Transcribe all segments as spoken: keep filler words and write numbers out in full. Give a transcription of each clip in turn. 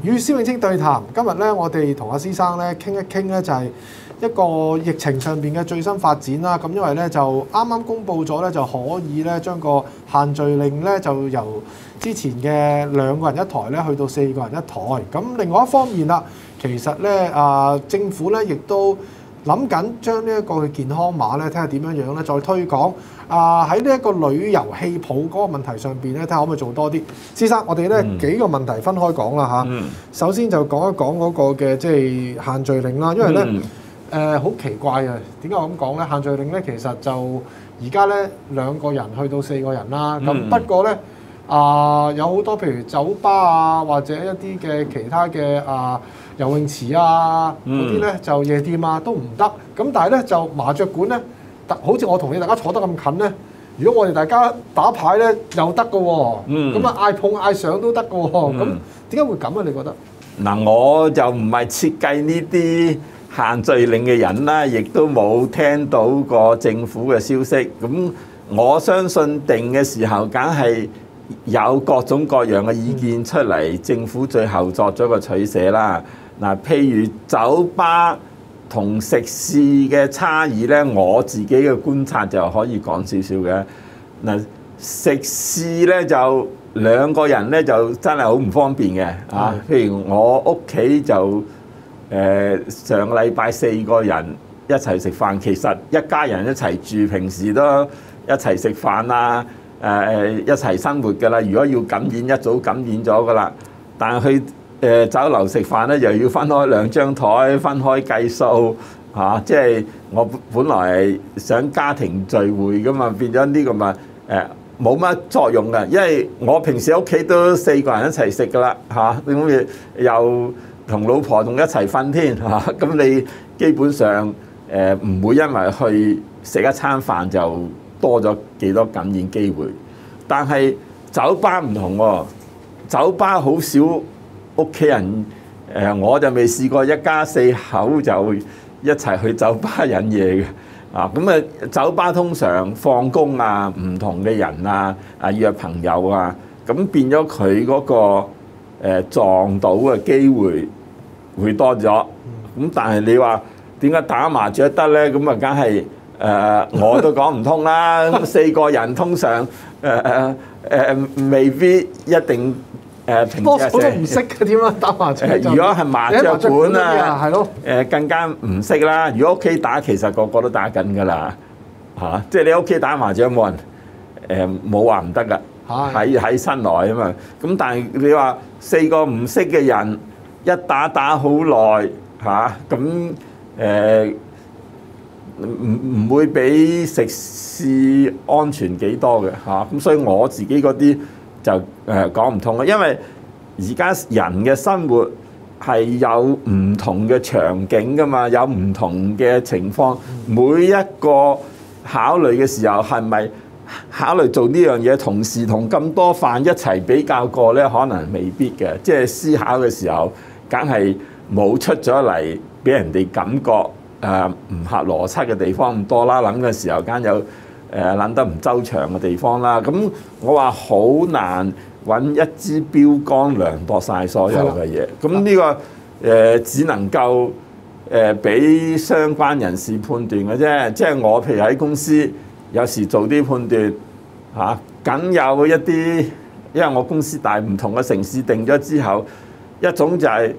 與施永青對談，今日咧我哋同阿施生咧傾一傾咧就係一個疫情上邊嘅最新發展啦。咁因為咧就啱啱公布咗咧就可以咧將個限聚令咧就由之前嘅兩個人一台咧去到四個人一台。咁另外一方面啦，其實咧啊政府咧亦都諗緊將呢一個嘅健康碼咧，睇下點樣樣咧，再推廣啊喺呢一個旅遊氣泡嗰個問題上邊咧，睇下可唔可以做多啲。施生，我哋咧、嗯、幾個問題分開講啦嚇。嗯、首先就講一講嗰個嘅即係限聚令啦，因為咧誒好奇怪啊，點解我咁講咧？限聚令咧其實就而家咧兩個人去到四個人啦，咁、嗯、不過咧啊、呃、有好多譬如酒吧啊或者一啲嘅其他嘅啊。游泳池啊嗰啲咧就夜店啊都唔得，咁但係咧就麻雀館咧，好似我同你大家坐得咁近咧，如果我哋大家打牌咧又得嘅喎，咁啊嗌碰嗌上都得嘅喎，咁點解會咁啊？你覺得？ 嗱，我就唔係設計呢啲限聚令嘅人啦，亦都冇聽到過政府嘅消息，咁我相信定嘅時候梗係有各種各樣嘅意見出嚟，嗯、政府最後作咗個取捨啦。嗱，譬如酒吧同食肆嘅差異咧，我自己嘅觀察就可以講少少嘅。嗱，食肆咧就兩個人咧就真係好唔方便嘅啊。譬如我屋企就誒、呃、上個禮拜四個人一齊食飯，其實一家人一齊住，平時都一齊食飯啊，誒誒一齊生活㗎啦。如果要感染，一早感染咗㗎啦。但係去誒酒樓食飯咧，又要分開兩張台，分開計數嚇。即係我本來係想家庭聚會㗎嘛，變咗呢個咪誒冇乜作用㗎。因為我平時屋企都四個人一齊食㗎啦嚇，咁又同老婆仲一齊瞓添嚇。咁你基本上誒唔會因為去食一餐飯就多咗幾多感染機會。但係酒吧唔同喎，酒吧好少屋企人，誒我就未試過一家四口就一齊去酒吧飲嘢嘅，啊咁啊酒吧通常放工啊，唔同嘅人啊，啊約朋友啊，咁變咗佢嗰個誒、呃、撞到嘅機會會多咗，咁但係你話點解打麻雀得咧？咁啊梗係誒我都講唔通啦，四個人通常誒誒誒未必一定。誒平時我都唔識嘅點樣打麻雀。 如果係麻雀館啊， 係咯， 誒更加唔識啦。如果屋企打，其實個個都打緊㗎啦，嚇！即係你屋企打麻雀冇人誒冇話唔得㗎，喺喺室內啊嘛。咁但係你話四個唔識嘅人一打打好耐嚇，咁誒唔唔會比食肆安全幾多嘅嚇。咁所以我自己嗰啲。就誒講唔通啦，因為而家人嘅生活係有唔同嘅場景㗎嘛，有唔同嘅情況，每一個考慮嘅時候係咪考慮做呢樣嘢，同時同咁多飯一齊比較過咧，可能未必嘅。即係思考嘅時候，梗係冇出咗嚟俾人哋感覺誒唔合邏輯嘅地方咁多啦。諗嘅時候間有。誒諗得唔周詳嘅地方啦，咁我話好難揾一支標竿量度晒所有嘅嘢，咁呢、呢個誒、呃、只能夠誒俾相關人士判斷嘅啫。即係我譬如喺公司有時做啲判斷嚇，梗有一啲，因為我公司大，唔同嘅城市定咗之後，一種就係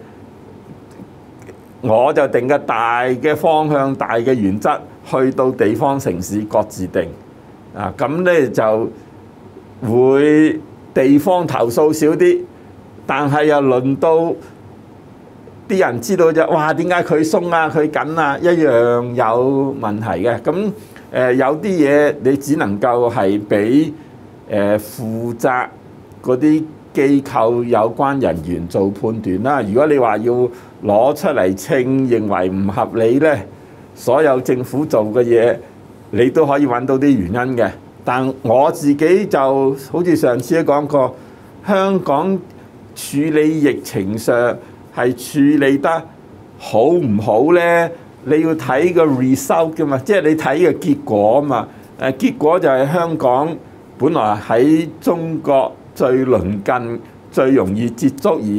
我就定嘅大嘅方向、大嘅原則，去到地方城市各自定。啊，咁咧就會地方投訴少啲，但係又輪到啲人知道就哇，點解佢鬆啊佢緊啊，一樣有問題嘅。咁誒、呃、有啲嘢你只能夠係俾誒負責嗰啲機構有關人員做判斷啦。如果你話要攞出嚟稱，認為唔合理咧，所有政府做嘅嘢，你都可以揾到啲原因嘅，但我自己就好似上次都講過，香港處理疫情上係處理得好唔好呢？你要睇個 result 㗎嘛，即係你睇個結果啊嘛。誒結果就係香港本來喺中國最鄰近、最容易接觸而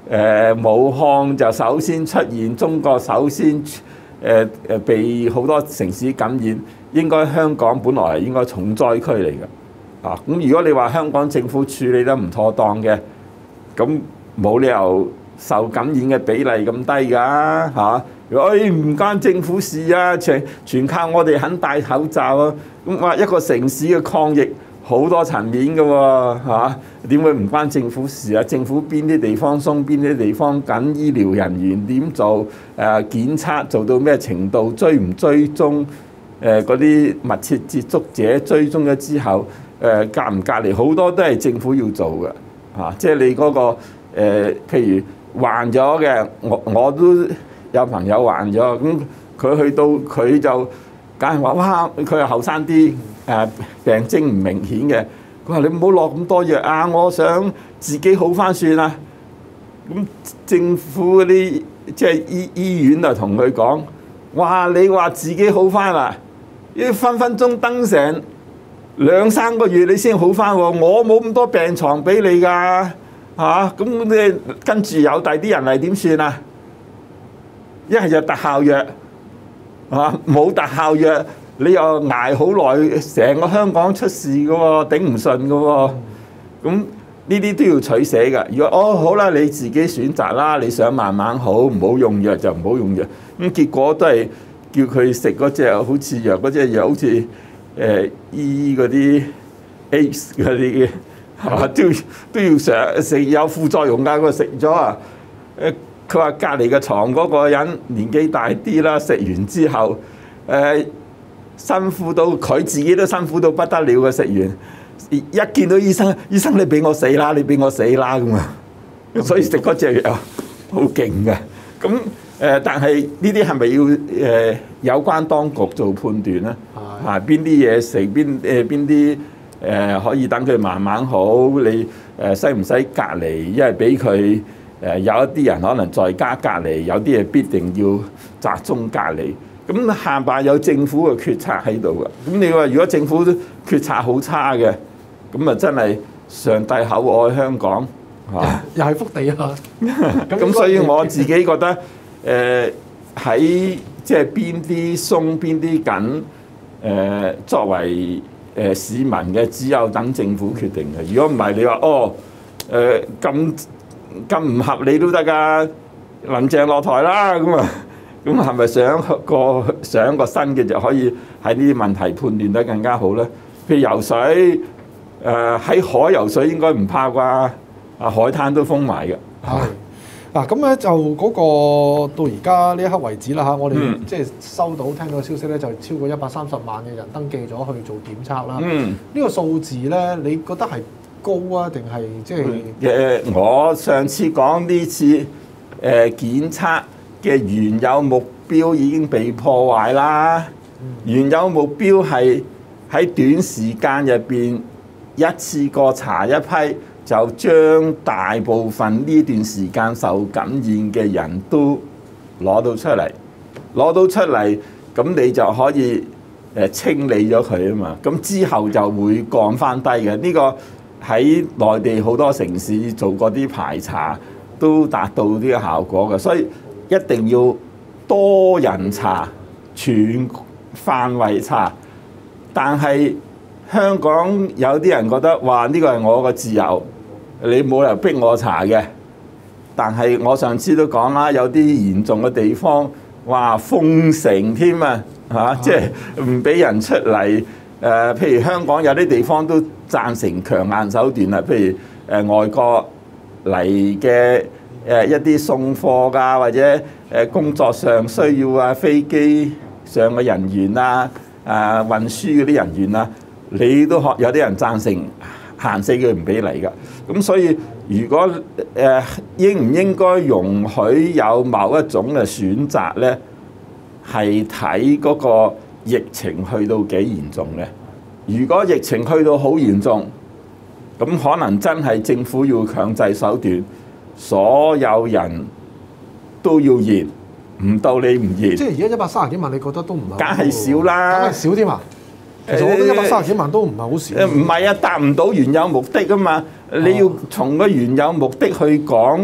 誒武漢就首先出現，中國首先誒誒被好多城市感染，應該香港本來係應該重災區嚟嘅，啊咁如果你話香港政府處理得唔妥當嘅，咁冇理由受感染嘅比例咁低㗎嚇。誒唔關政府事啊，全全靠我哋肯戴口罩啊！咁話一個城市嘅抗疫好多層面㗎喎嚇，點會唔關政府事啊？政府邊啲地方鬆，邊啲地方緊，醫療人員點做？誒檢測做到咩程度？追唔追蹤？誒嗰啲密切接觸者追蹤咗之後，誒隔唔隔離？好多都係政府要做嘅嚇，即係你嗰個誒，譬如患咗嘅，我我都有朋友患咗，咁佢去到佢就梗係話：哇！佢係後生啲，誒病徵唔明顯嘅。佢話：你唔好落咁多藥啊！我想自己好翻算啦。咁政府嗰啲即係醫醫院就同佢講：哇！你話自己好翻啦，要分分鐘等成兩三個月你先好翻喎。我冇咁多病床俾你㗎嚇。咁你跟住有第啲人嚟點算啊？一係就特效藥，啊冇特效藥，你又捱好耐，成個香港出事嘅喎，頂唔順嘅喎。咁呢啲都要取捨㗎。如果哦好啦，你自己選擇啦，你想慢慢好，唔好用藥就唔好用藥。咁結果都係叫佢食嗰隻好似藥嗰隻藥，好似誒醫嗰啲 AIDS 嗰啲嘅，係都都要食食有副作用㗎。佢食咗啊誒。佢話隔離嘅床嗰個人年紀大啲啦，食完之後，誒、呃、辛苦到佢自己都辛苦到不得了嘅，食完一見到醫生，醫生你俾我死啦，你俾我死啦咁啊！所以食嗰隻藥好勁嘅。咁誒、呃，但係呢啲係咪要誒、呃、有關當局做判斷咧？啊，邊啲嘢食，邊誒邊啲誒可以等佢慢慢好？你誒使唔使隔離？因為俾佢。誒有一啲人可能在家隔離，有啲嘢必定要集中隔離。咁下邊有政府嘅決策喺度嘅。咁你話如果政府決策好差嘅，咁啊真係上帝厚愛香港，嚇又係福地啊！ 咁所以我自己覺得誒喺即係邊啲鬆邊啲緊誒，作為誒市民嘅，只有等政府決定嘅。如果唔係你話哦誒咁。咁唔合理都得㗎，林鄭落台啦，咁啊，咁係咪上個上個新嘅就可以喺呢啲問題判斷得更加好咧？譬如游水，誒、呃、喺海游水應該唔怕啩？啊海灘都封埋嘅。 係嗱，咁咧就嗰個到而家呢一刻為止啦嚇，我哋、嗯、即係收到聽到消息咧，就超過一百三十萬嘅人登記咗去做檢測啦。嗯，呢個數字咧，你覺得係高啊，定係即係？誒， 我上次講呢次誒、呃、檢測嘅原有目標已經被破壞啦。嗯、原有目標係喺短時間入邊一次過查一批，就將大部分呢段時間受感染嘅人都攞到出嚟，攞到出嚟，咁你就可以誒清理咗佢啊嘛。咁之後就會降翻低嘅呢個。喺內地好多城市做過啲排查，都達到呢個效果嘅，所以一定要多人查，全範圍查。但係香港有啲人覺得話呢個係我個自由，你冇理由逼我查嘅。但係我上次都講啦，有啲嚴重嘅地方，話封城添啊，嚇，即係唔俾人出嚟。誒、呃，譬如香港有啲地方都贊成強硬手段啦，譬如誒、呃、外國嚟嘅誒一啲送貨㗎，或者誒工作上需要啊，飛機上嘅人員啊，啊運輸嗰啲人員啊，你都學有啲人贊成限死佢唔俾嚟㗎。咁所以如果誒、呃、應唔應該容許有某一種嘅選擇咧，係睇嗰個疫情去到幾嚴重咧？如果疫情去到好嚴重，咁可能真係政府要強制手段，所有人都要驗，唔到你唔驗。 即係而家一百三十幾萬，你覺得都唔係？ 梗係少啦， 梗係少添啊！其實我覺得一百三十幾萬都唔係好少。誒唔係啊，達唔到原有目的啊嘛！你要從個原有目的去講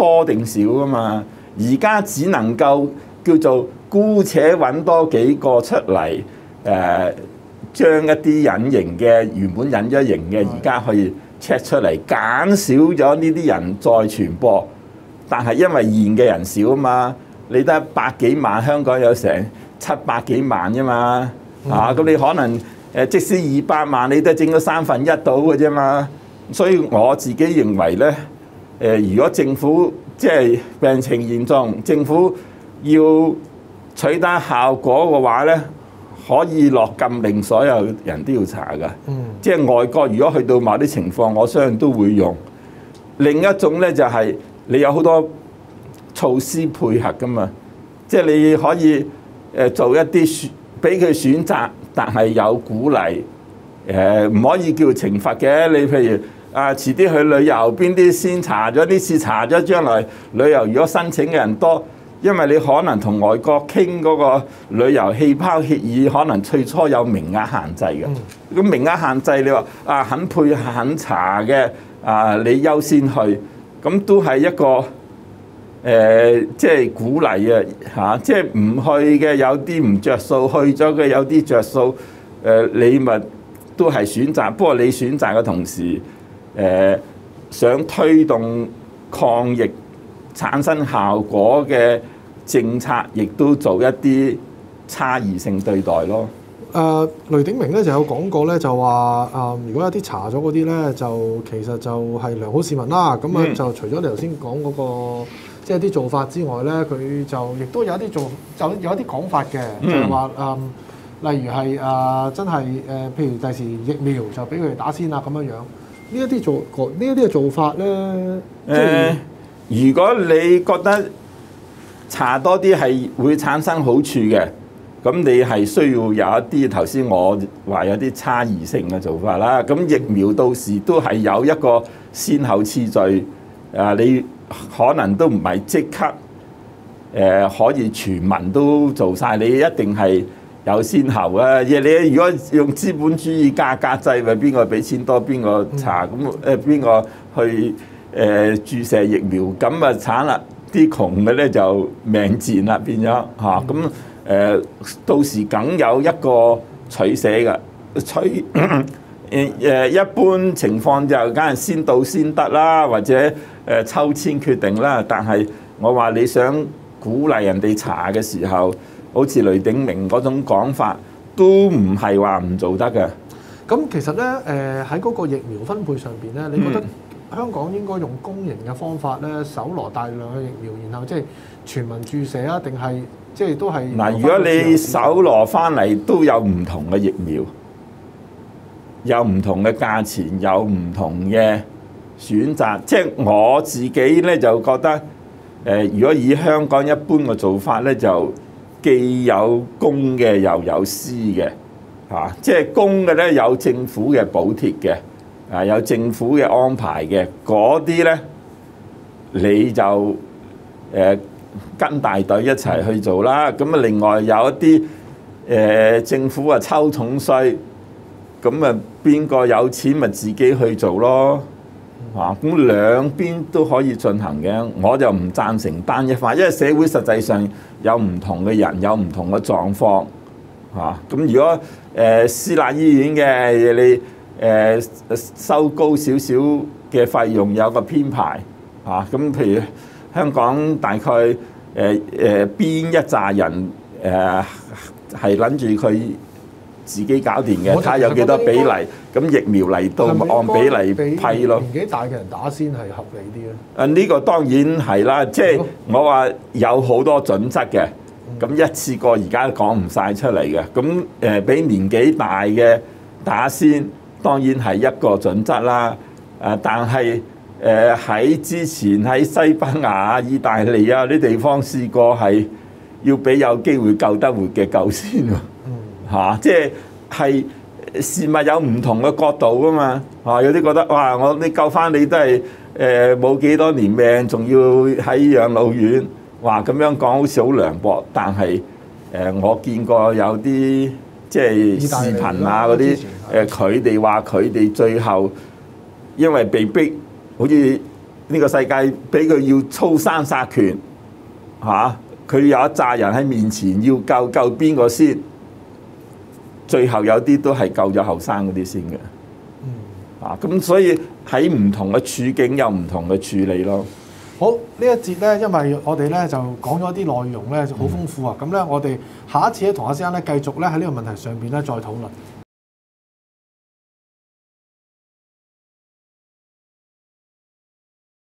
多定少噶嘛。而家只能夠叫做姑且揾多幾個出嚟，誒、呃、將一啲隱形嘅原本隱咗形嘅，而家可以 check 出嚟，減少咗呢啲人再傳播。但係因為驗嘅人少啊嘛，你得百幾萬，香港有成七百幾萬啫嘛，嚇、啊、咁你可能誒即使二百萬，你都整咗三分一到嘅啫嘛。所以我自己認為咧，誒、呃、如果政府即係病情嚴重，政府要取得效果嘅話咧，可以落禁令，所有人都要查㗎。嗯、即係外國如果去到某啲情況，我相信都會用。另一種咧就係、是、你有好多措施配合㗎嘛，即係你可以誒做一啲選，俾佢選擇，但係有鼓勵，誒唔可以叫懲罰嘅。你譬如啊，遲啲去旅遊，邊啲先查咗？呢次查咗，將來旅遊如果申請嘅人多，因為你可能同外國傾嗰個旅遊氣泡協議，可能最初有名額限制嘅。咁名額限制，你話啊肯配合肯查嘅啊，你優先去，咁都係一個誒、呃，即係鼓勵啊嚇！即係唔去嘅有啲唔着數，去咗嘅有啲着數。誒、呃，你咪都係選擇，不過你選擇嘅同時，誒、呃、想推動抗疫產生效果嘅政策，亦都做一啲差異性對待咯。 誒、呃、雷鼎明咧就有講過咧，就話誒、呃、如果有啲查咗嗰啲咧，就其實就係良好市民啦。咁啊、嗯、就除咗你頭先講嗰個即係啲做法之外咧，佢就亦都有一啲做就有一啲講法嘅，就係話誒例如係誒、呃、真係誒、呃，譬如第時疫苗就俾佢哋打先啦咁樣樣。呢一啲做呢一啲嘅做法咧，誒、 呃、如果你覺得查多啲係會產生好處嘅，咁你係需要有一啲頭先我話有啲差異性嘅做法啦。咁疫苗到時都係有一個先後次序，啊，你可能都唔係即刻誒、呃、可以全民都做晒，你一定係有先後啊！你如果用資本主義價格制，咪邊個俾錢多邊個查，咁誒邊個去誒、呃、注射疫苗，咁啊慘啦！啲窮嘅咧就命賤啦，變咗嚇咁誒，到時梗有一個取捨嘅取誒誒，一般情況就梗係先到先得啦，或者誒抽籤決定啦。但係我話你想鼓勵人哋查嘅時候，好似雷鼎明嗰種講法，都唔係話唔做得嘅。 咁其實咧誒喺嗰個疫苗分配上邊咧，你覺得香港應該用公營嘅方法咧，搜羅大量嘅疫苗，然後即係全民注射啊？定係即係都係嗱？如果你搜羅翻嚟都有唔同嘅疫苗，有唔同嘅價錢，有唔同嘅選擇。即係我自己咧就覺得誒，如果以香港一般嘅做法咧，就既有公嘅又有私嘅嚇。即係公嘅咧有政府嘅補貼嘅。啊！有政府嘅安排嘅嗰啲咧，你就誒、呃、跟大隊一齊去做啦。咁啊，另外有一啲誒、呃、政府啊抽重稅，咁啊邊個有錢咪自己去做咯。啊，咁兩邊都可以進行嘅。我就唔贊成單一化，因為社會實際上有唔同嘅人，有唔同嘅狀況。嚇，咁如果誒、呃、私立醫院嘅你，誒收高少少嘅費用，有個編排嚇，咁譬如香港大概誒誒邊一紮人誒係諗住佢自己搞掂嘅，睇下有幾多比例，咁疫苗嚟到按比例批咯。 年紀大嘅人打先係合理啲咧。 啊，呢個當然係啦，即係我話有好多準則嘅，咁一次過而家講唔晒出嚟嘅，咁誒俾年紀大嘅打先。當然係一個準則啦，誒，但係誒喺之前喺西班牙、意大利啊啲地方試過係要俾有機會救得活嘅救先喎，嚇，即係係事物有唔同嘅角度噶嘛，嚇，有啲覺得哇，我你救翻你都係誒冇幾多年命，仲要喺養老院，哇咁樣講好似好涼薄，但係誒我見過有啲。即係視頻啊嗰啲，誒佢哋話佢哋最後因為被逼，好似呢個世界俾佢要操生殺權嚇，佢、有一紮人喺面前要救救邊個先？最後有啲都係救咗後生嗰啲先嘅。啊，咁所以喺唔同嘅處境有唔同嘅處理咯。 好，呢一節咧，因為我哋咧就講咗啲內容咧，就好豐富啊。咁咧、嗯，我哋下一次咧同阿先生咧繼續咧喺呢個問題上邊咧再討論。